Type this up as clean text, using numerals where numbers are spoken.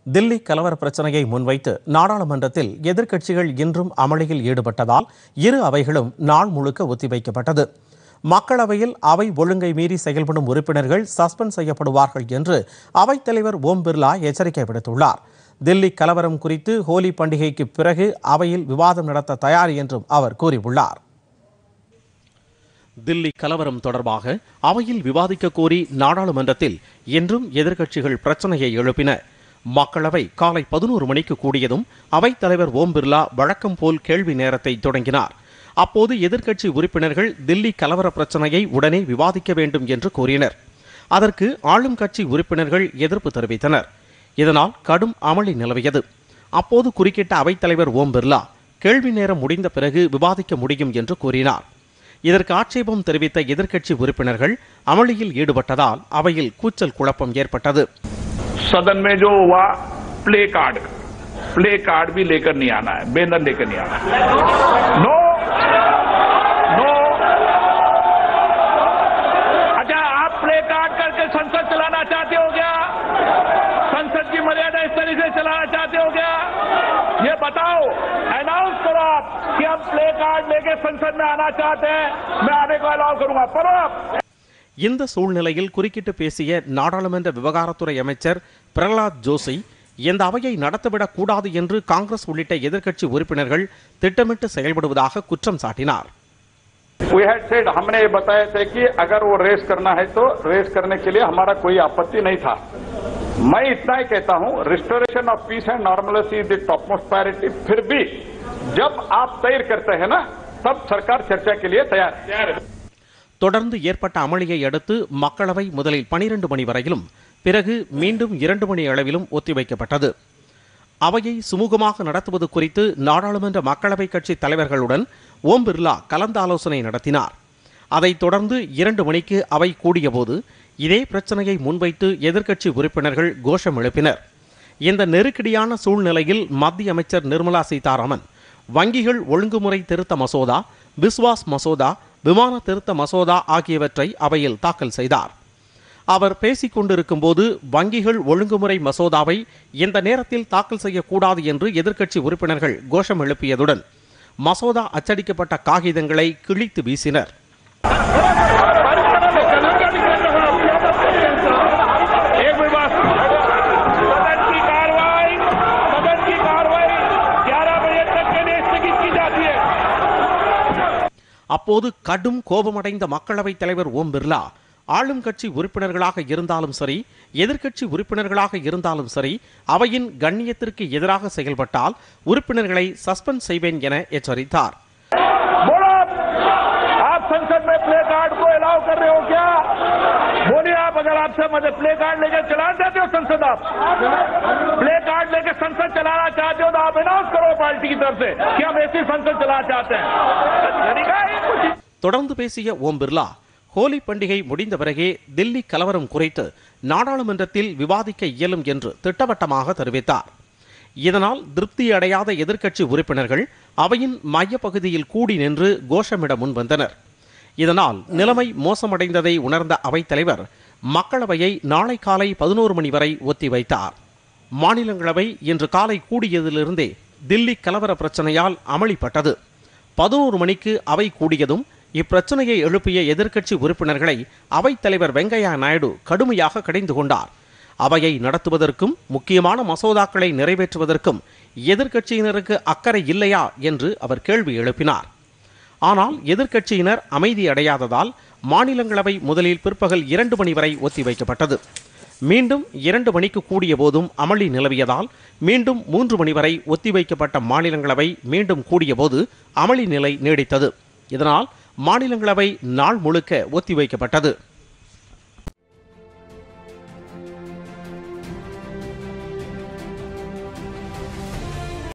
தில்லி கலவர பிரச்சனையை முன்வைத்து நாடாளுமன்றத்தில் எதிர்க்கட்சிகள் இன்றும் அமளியில் ஈடுபட்டதால் இரு அவைகளும் நாள் முழுக்க ஒத்திவைக்கப்பட்டது. மக்களவையில் அவை ஒழுங்கை மீறி செயல்படும் உறுப்பினர்கள் சஸ்பெண்ட் செய்யப்படுவார்கள் என்று அவைத்தலைவர் ஓம் பிர்லா எச்சரிக்கை விடுத்துள்ளார். தில்லி கலவரம் குறித்து ஹோலி பண்டிகைக்கு பிறகு அவையில் விவாதம் நடத்த தயார் என்றும் அவர் கூறியுள்ளார். தில்லி கலவரம் தொடர்பாக அவையில் விவாதிக்க கோரி நாடாளுமன்றத்தில் இன்றும் எதிர்க்கட்சிகள் பிரச்சனையை எழுப்பின. மக்களவை காலை 11 மணிக்கு கூடியதும் அவைத்தலைவர் ஓம் பிர்லா வழக்கம் போல் கேள்வி நேரத்தை தொடங்கினார். அப்போது எதிர்க்கட்சி உறுப்பினர்கள் தில்லி கலவர பிரச்சனையை உடனே விவாதிக்க வேண்டும் என்று கூறினர். அதற்கு ஆளும் கட்சி உறுப்பினர்கள் எதிர்ப்பு தெரிவித்தனர். இதனால் கடும் அமளி நிலவியது. அப்போது குறுக்கிட்ட அவைத்தலைவர் ஓம் பிர்லா கேள்வி நேரம் முடிந்த பிறகு விவாதிக்க முடியும் என்று கூறினார். இதற்கு ஆட்சேபம் தெரிவித்த எதிர்க்கட்சி உறுப்பினர்கள் அமளியில் ஈடுபட்டதால் அவையில் கூச்சல் குழப்பம் ஏற்பட்டது. सदन में जो हुआ प्ले कार्ड भी लेकर नहीं आना है, बैनर लेकर नहीं आना है। नो नो अच्छा, आप प्ले कार्ड करके संसद चलाना चाहते हो क्या? संसद की मर्यादा इस तरीके से चलाना चाहते हो क्या? ये बताओ, अनाउंस करो आप कि हम प्ले कार्ड लेके संसद में आना चाहते हैं, मैं आने को अलाउ करूंगा। पढ़ो आप। இந்த சூழ்நிலையில் குறுக்கிட்டு பேசிய நாடாளுமன்ற விவகாரத்துறை அமைச்சர் பிரகலாத் ஜோஷி இந்த அவையை நடத்தவிடக் கூடாது என்று காங்கிரஸ் உள்ளிட்ட எதிர்க்கட்சி உறுப்பினர்கள் திட்டமிட்டு செயல்படுவதாக குற்றம் சாட்டினார். हमने ये बताया था कि अगर वो रेस करना है तो रेस करने के लिए हमारा कोई आपत्ति नहीं था। मैं इतना ही कहता हूं, restoration of peace and normality is the topmost priority. फिर भी जब आप तय करते हैं ना, तब सरकार चर्चा के लिए तैयार है। தொடர்ந்து ஏற்பட்ட அமளியை அடுத்து மக்களவை முதலில் 12 மணி வரையிலும் பிறகு மீண்டும் 2 மணி அளவிலும் ஒத்திவைக்கப்பட்டது. அவையை சுமூகமாக நடத்துவது குறித்து நாடாளுமன்ற மக்களவை கட்சி தலைவர்களுடன் ஓம் பிர்லா கலந்தாலோசனை நடத்தினார். அதைத் தொடர்ந்து 2 மணிக்கு அவை கூடியபோது இதே பிரச்சனையை முன்வைத்து எதிர்க்கட்சி உறுப்பினர்கள் கோஷம் எழுப்பினர். இந்த நெருக்கடியான சூழ்நிலையில் மத்திய அமைச்சர் நிர்மலா சீதாராமன் வங்கிகள் ஒழுங்குமுறை திருத்த மசோதா, விஸ்வாஸ் மசோதா, விமான திருத்த மசோதா ஆகியவற்றை அவையில் தாக்கல் செய்தார். அவர் பேசிக் கொண்டிருக்கும் போது வங்கிகள் ஒழுங்குமுறை மசோதாவை இந்த நேரத்தில் தாக்கல் செய்யக்கூடாது என்று எதிர்க்கட்சி உறுப்பினர்கள் கோஷம் எழுப்பியதுடன் மசோதா அச்சடிக்கப்பட்ட காகிதங்களை கிழித்து வீசினர். அப்போது கடும் கோபமடைந்த மக்களவைத் தலைவர் ஓம் பிர்லா ஆளும் கட்சி உறுப்பினர்களாக இருந்தாலும் சரி, எதிர்க்கட்சி உறுப்பினர்களாக இருந்தாலும் சரி, அவையின் கண்ணியத்திற்கு எதிராக செயல்பட்டால் உறுப்பினர்களை சஸ்பெண்ட் செய்வேன் என எச்சரித்தார். संसद में प्ले कार्ड को अलाउ कर रहे हो क्या? बोलिए आप, अगर आपसे मदद प्ले कार्ड लेकर चलाना चाहते हो संसद, आप प्ले कार्ड लेकर संसद चलाना चाहते हो तो आप अनाउंस करो पार्टी की तरफ से कि हम ऐसी संसद चलाना चाहते हैं। தொடர்ந்து பேசிய ஓம் பிர்லா ஹோலி பண்டிகை முடிந்த பிறகே தில்லி கலவரம் குறித்து நாடாளுமன்றத்தில் விவாதிக்க இயலும் என்று திட்டவட்டமாக தெரிவித்தார். இதனால் திருப்தி அடையாத எதிர்க்கட்சி உறுப்பினர்கள் அவையின் மையப்பகுதியில் கூடி நின்று கோஷமிட முன்வந்தனர். இதனால் நிலைமை மோசமடைந்ததை உணர்ந்த அவைத்தலைவர் மக்களவையை நாளை காலை 11 மணி வரை ஒத்திவைத்தார். மாநிலங்களவை இன்று காலை கூடியதிலிருந்தே தில்லி கலவர பிரச்சனையால் அமளிப்பட்டது. 11 மணிக்கு அவை கூடியதும் இப்பிரச்சனையை எழுப்பிய எதிர்க்கட்சி உறுப்பினர்களை அவைத்தலைவர் வெங்கையா நாயுடு கடுமையாக கடிந்து கொண்டார். அவையை நடத்துவதற்கும் முக்கியமான மசோதாக்களை நிறைவேற்றுவதற்கும் எதிர்க்கட்சியினருக்கு அக்கறை இல்லையா என்று அவர் கேள்வி எழுப்பினார். ஆனால் எதிர்க்கட்சியினர் அமைதி அடையாததால் மாநிலங்களவை முதலில் பிற்பகல் 2 மணி வரை ஒத்திவைக்கப்பட்டது. மீண்டும் 2 மணிக்கு கூடிய போதும் அமளி நிலவியதால் மீண்டும் 3 மணி வரை ஒத்திவைக்கப்பட்ட மாநிலங்களவை மீண்டும் கூடிய போது அமளி நிலை நீடித்தது. இதனால் மாநிலங்களவை நாள் முழுக்க ஒத்திவைக்கப்பட்டது.